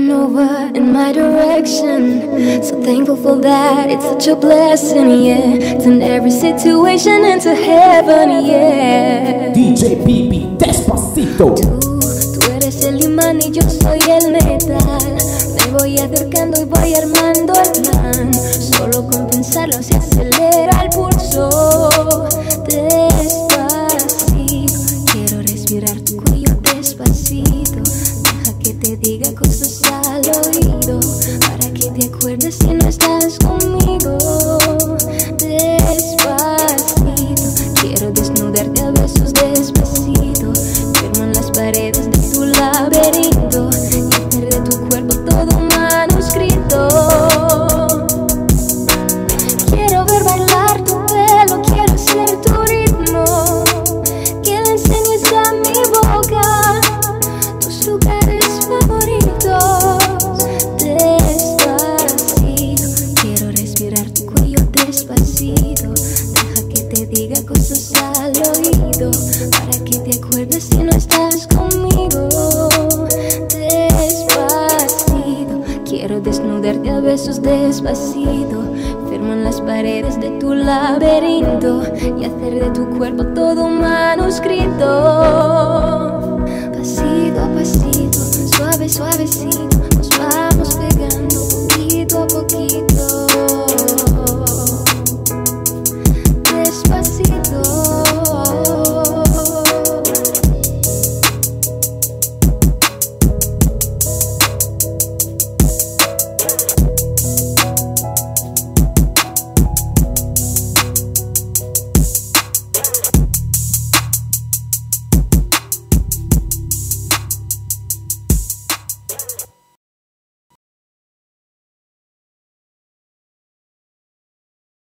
over in my direction. So thankful for that, it's such a blessing, yeah. Turn every situation into heaven, yeah. DJ Pipi, Despacito. Tú eres el imán y yo soy el metal. Me voy acercando y voy armando el plan. Solo con pensarlo se acelera el pulso. Despacito, quiero respirar tu cuello despacito. Deja que te diga cosas al oído, para que te acuerdes si no estás conmigo. Despacito, quiero desnudarte a besos despacito. Firmo en las paredes de tu laberinto y hacer de tu cuerpo todo un manuscrito. Quiero ver bailar tu pelo, quiero ser tu ritmo. Que le enseñes a mi boca tus lugares favoritos. Despacito, quiero respirar tu cuello despacito. Deja que te diga cosas al oído, para que te acuerdes si no estás conmigo. Despacito, quiero desnudarte a besos despacito. Firmo en las paredes de tu laberinto y hacer de tu cuerpo todo un manuscrito. Pasito a pasito, suave, suavecito, nos va